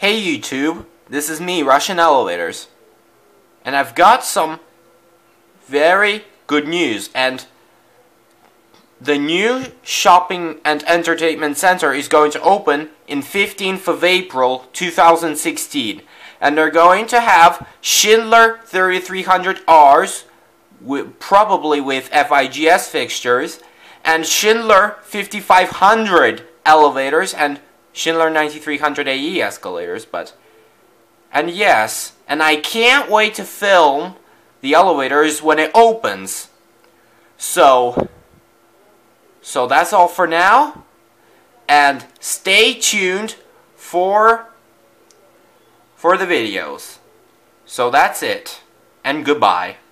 Hey YouTube, this is me, Russian Elevators, and I've got some very good news. And the new shopping and entertainment center is going to open in 15th of April 2016, and they're going to have Schindler 3300Rs, probably with FIGS fixtures, and Schindler 5500 elevators, and Schindler 9300 AE escalators, and I can't wait to film the elevators when it opens. So that's all for now, and stay tuned for the videos. So that's it, and goodbye.